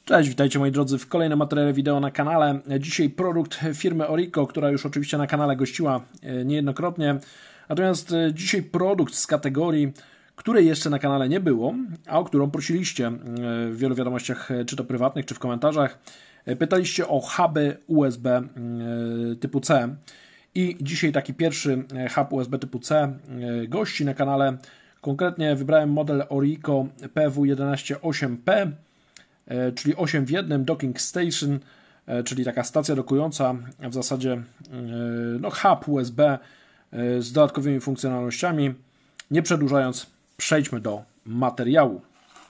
Cześć, witajcie moi drodzy w kolejnym materiale wideo na kanale. Dzisiaj produkt firmy Orico, która już oczywiście na kanale gościła niejednokrotnie. Natomiast dzisiaj produkt z kategorii, której jeszcze na kanale nie było, a o którą prosiliście w wielu wiadomościach, czy to prywatnych, czy w komentarzach. Pytaliście o huby USB typu C. I dzisiaj taki pierwszy hub USB typu C gości na kanale. Konkretnie wybrałem model Orico PW118P, czyli 8 w 1 Docking Station, czyli taka stacja dokująca, w zasadzie hub USB z dodatkowymi funkcjonalnościami. Nie przedłużając, przejdźmy do materiału.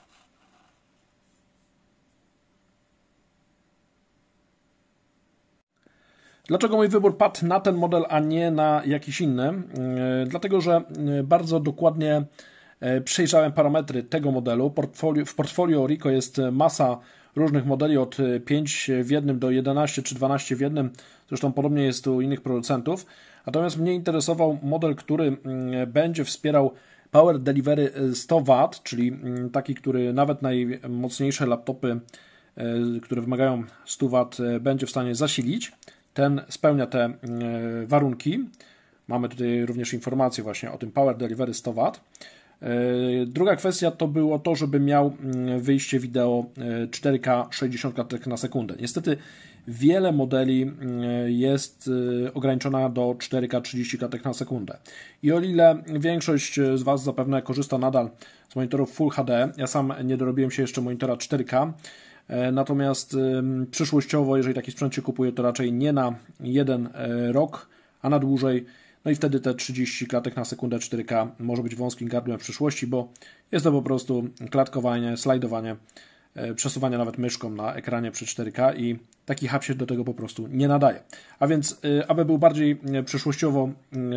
Dlaczego mój wybór padł na ten model, a nie na jakiś inny? Dlatego, że bardzo dokładnie przejrzałem parametry tego modelu. W portfolio Orico jest masa różnych modeli od 5 w 1 do 11 czy 12 w 1. Zresztą podobnie jest u innych producentów. Natomiast mnie interesował model, który będzie wspierał Power Delivery 100 W, czyli taki, który nawet najmocniejsze laptopy, które wymagają 100 W, będzie w stanie zasilić. Ten spełnia te warunki. Mamy tutaj również informacje właśnie o tym Power Delivery 100 W. Druga kwestia to było to, żeby miał wyjście wideo 4K 60 klatek na sekundę. Niestety wiele modeli jest ograniczona do 4K 30 klatek na sekundę. I o ile większość z Was zapewne korzysta nadal z monitorów Full HD, ja sam nie dorobiłem się jeszcze monitora 4K, natomiast przyszłościowo, jeżeli taki sprzęt się kupuje, to raczej nie na jeden rok, a na dłużej. No i wtedy te 30 klatek na sekundę 4K może być wąskim gardłem w przyszłości, bo jest to po prostu klatkowanie, slajdowanie, przesuwanie nawet myszką na ekranie przy 4K i taki hub się do tego po prostu nie nadaje. A więc, aby był bardziej przyszłościowo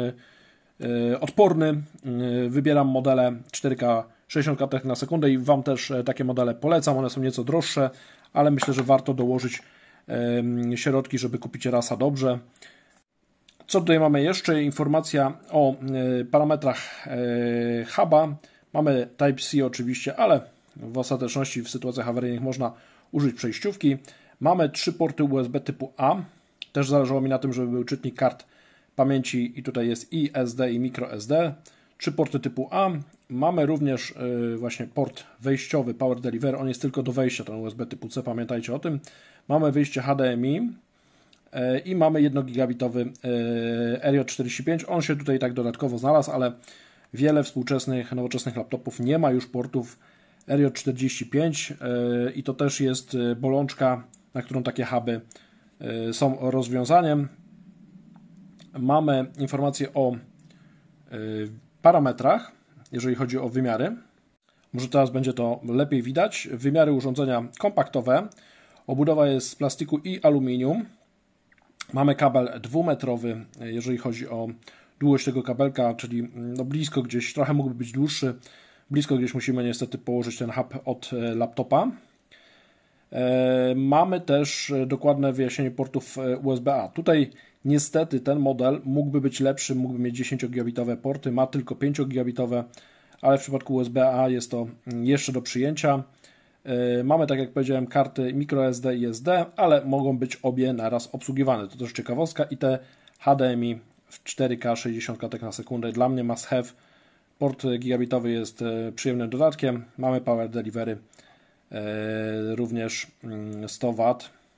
odporny, wybieram modele 4K 60 klatek na sekundę i Wam też takie modele polecam. One są nieco droższe, ale myślę, że warto dołożyć środki, żeby kupić rasa dobrze. Co tutaj mamy jeszcze? Informacja o parametrach huba. Mamy Type-C oczywiście, ale w ostateczności w sytuacjach awaryjnych można użyć przejściówki. Mamy 3 porty USB typu A. Też zależało mi na tym, żeby był czytnik kart pamięci i tutaj jest i SD i microSD. 3 porty typu A. Mamy również właśnie port wejściowy Power Delivery. On jest tylko do wejścia, ten USB typu C, pamiętajcie o tym. Mamy wyjście HDMI. I mamy 1 gigabitowy RJ45. On się tutaj tak dodatkowo znalazł, ale wiele współczesnych, nowoczesnych laptopów nie ma już portów RJ45 i to też jest bolączka, na którą takie huby są rozwiązaniem. Mamy informacje o parametrach, jeżeli chodzi o wymiary. Może teraz będzie to lepiej widać. Wymiary urządzenia kompaktowe. Obudowa jest z plastiku i aluminium. Mamy kabel 2-metrowy, jeżeli chodzi o długość tego kabelka, czyli blisko gdzieś, trochę mógłby być dłuższy, blisko gdzieś musimy niestety położyć ten hub od laptopa. Mamy też dokładne wyjaśnienie portów USB-A. Tutaj niestety ten model mógłby być lepszy, mógłby mieć 10-gigabitowe porty, ma tylko 5-gigabitowe, ale w przypadku USB-A jest to jeszcze do przyjęcia. Mamy, tak jak powiedziałem, karty microSD i SD, ale mogą być obie naraz obsługiwane. To też ciekawostka i te HDMI w 4K 60 klatek na sekundę dla mnie must have. Port gigabitowy jest przyjemnym dodatkiem. Mamy Power Delivery również 100 W.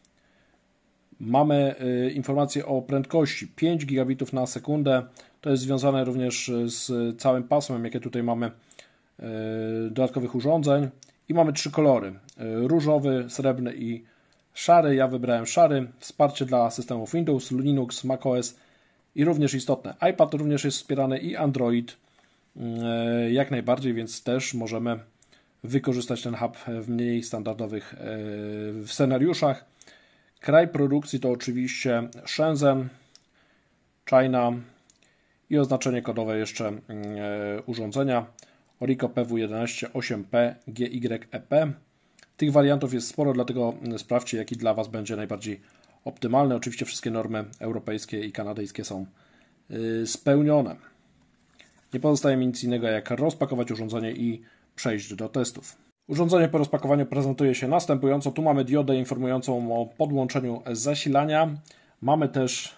Mamy informacje o prędkości 5 gigabitów na sekundę. To jest związane również z całym pasmem, jakie tutaj mamy dodatkowych urządzeń. I mamy 3 kolory, różowy, srebrny i szary. Ja wybrałem szary. Wsparcie dla systemów Windows, Linux, macOS i również istotne. iPad również jest wspierany i Android jak najbardziej, więc też możemy wykorzystać ten hub w mniej standardowych scenariuszach. Kraj produkcji to oczywiście Shenzhen, China i oznaczenie kodowe jeszcze urządzenia. Orico PW118P GYEP. Tych wariantów jest sporo, dlatego sprawdźcie, jaki dla Was będzie najbardziej optymalny. Oczywiście wszystkie normy europejskie i kanadyjskie są spełnione. Nie pozostaje mi nic innego, jak rozpakować urządzenie i przejść do testów. Urządzenie po rozpakowaniu prezentuje się następująco. Tu mamy diodę informującą o podłączeniu zasilania. Mamy też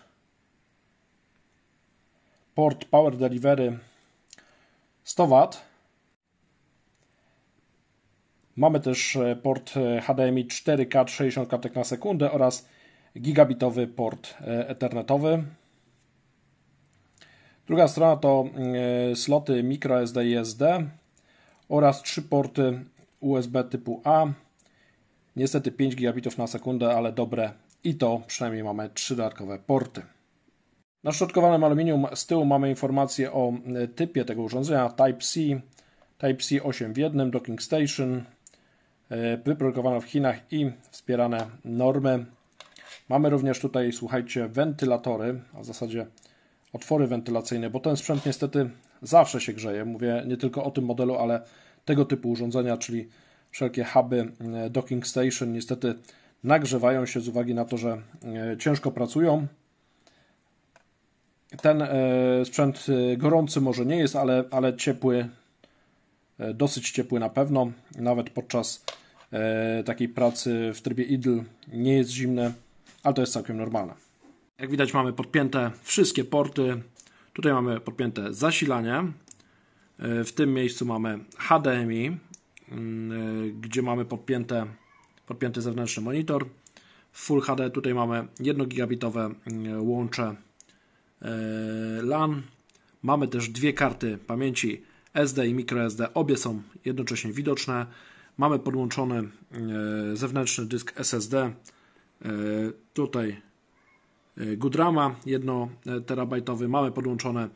port Power Delivery 100 W. Mamy też port HDMI 4K 60 klatek na sekundę oraz gigabitowy port ethernetowy. Druga strona to sloty microSD i SD oraz 3 porty USB typu A. Niestety 5 gigabitów na sekundę, ale dobre i to przynajmniej mamy 3 dodatkowe porty. Na szczotkowanym aluminium z tyłu mamy informację o typie tego urządzenia Type-C 8 w 1, Docking Station, wyprodukowane w Chinach i wspierane normy. Mamy również tutaj, słuchajcie, wentylatory, a w zasadzie otwory wentylacyjne, bo ten sprzęt niestety zawsze się grzeje. Mówię nie tylko o tym modelu, ale tego typu urządzenia, czyli wszelkie huby Docking Station niestety nagrzewają się z uwagi na to, że ciężko pracują. Ten sprzęt gorący może nie jest, ale ciepły, dosyć ciepły na pewno. Nawet podczas takiej pracy w trybie idle nie jest zimny, ale to jest całkiem normalne. Jak widać, mamy podpięte wszystkie porty. Tutaj mamy podpięte zasilanie. W tym miejscu mamy HDMI, gdzie mamy podpięty zewnętrzny monitor. Full HD tutaj mamy 1 gigabitowe łącze LAN. Mamy też dwie karty pamięci SD i microSD. Obie są jednocześnie widoczne. Mamy podłączony zewnętrzny dysk SSD. Tutaj Goodrama 1 terabajtowy. Mamy podłączony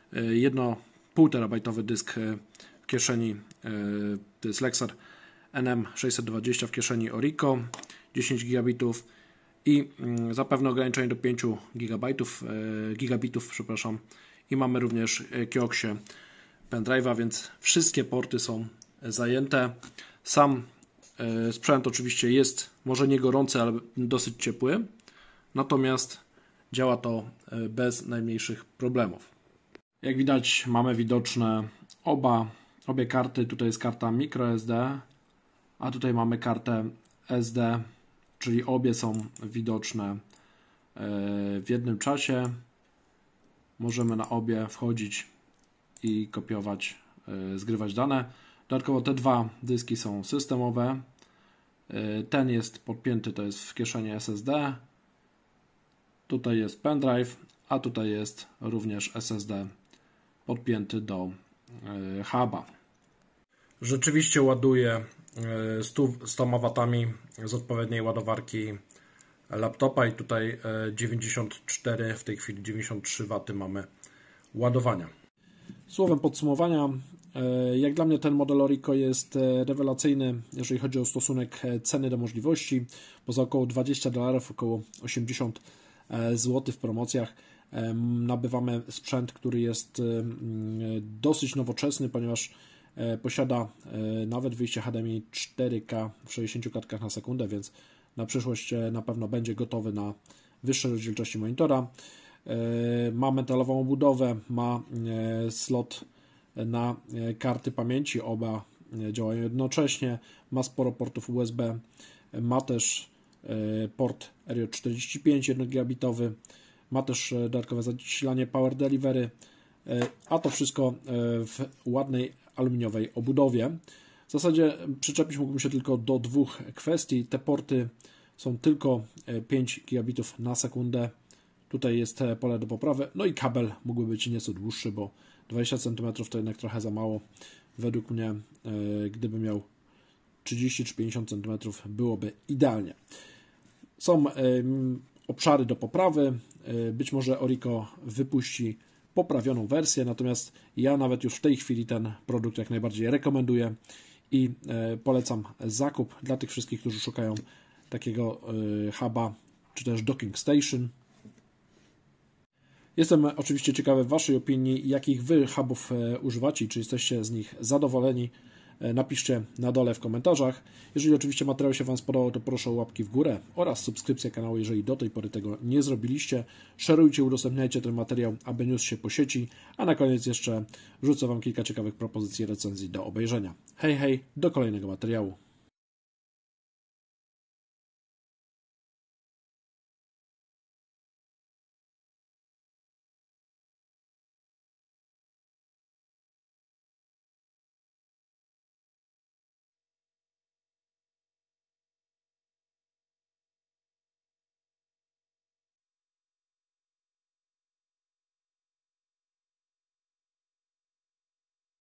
1,5 terabajtowy dysk w kieszeni. To jest Lexar NM620 w kieszeni Orico. 10 gigabitów i zapewne ograniczenie do 5 gigabitów, przepraszam. I mamy również Kioxie pendrive'a, więc wszystkie porty są zajęte. Sam sprzęt oczywiście jest może nie gorący, ale dosyć ciepły. Natomiast działa to bez najmniejszych problemów. Jak widać, mamy widoczne obie karty. Tutaj jest karta microSD, a tutaj mamy kartę SD, czyli obie są widoczne w jednym czasie. Możemy na obie wchodzić i kopiować, zgrywać dane. Dodatkowo te dwa dyski są systemowe. Ten jest podpięty, to jest w kieszeni SSD. Tutaj jest pendrive, a tutaj jest również SSD podpięty do huba. Rzeczywiście ładuje 100 W z odpowiedniej ładowarki laptopa i tutaj 94, w tej chwili 93 W mamy ładowania. Słowem podsumowania, jak dla mnie ten model Orico jest rewelacyjny, jeżeli chodzi o stosunek ceny do możliwości, bo za około $20, około 80 zł w promocjach nabywamy sprzęt, który jest dosyć nowoczesny, ponieważ posiada nawet wyjście HDMI 4K w 60 klatkach na sekundę, więc na przyszłość na pewno będzie gotowy na wyższe rozdzielczości monitora. Ma metalową obudowę, ma slot na karty pamięci, oba działają jednocześnie, ma sporo portów USB, ma też port RJ45 1 gigabitowy, ma też dodatkowe zasilanie Power Delivery, a to wszystko w ładnej aluminiowej obudowie. W zasadzie przyczepić mógłbym się tylko do dwóch kwestii. Te porty są tylko 5 gigabitów na sekundę. Tutaj jest pole do poprawy. No i kabel mógłby być nieco dłuższy, bo 20 cm to jednak trochę za mało. Według mnie, gdyby miał 30 czy 50 cm, byłoby idealnie. Są obszary do poprawy. Być może Orico wypuści poprawioną wersję, natomiast ja nawet już w tej chwili ten produkt jak najbardziej rekomenduję i polecam zakup dla tych wszystkich, którzy szukają takiego huba czy też docking station. Jestem oczywiście ciekawy Waszej opinii, jakich Wy hubów używacie, czy jesteście z nich zadowoleni. napiszcie na dole w komentarzach. Jeżeli oczywiście materiał się Wam spodobał, to proszę o łapki w górę oraz subskrypcję kanału, jeżeli do tej pory tego nie zrobiliście. Szerujcie, udostępniajcie ten materiał, aby niósł się po sieci, a na koniec jeszcze wrzucę Wam kilka ciekawych propozycji recenzji do obejrzenia. Hej, hej, do kolejnego materiału.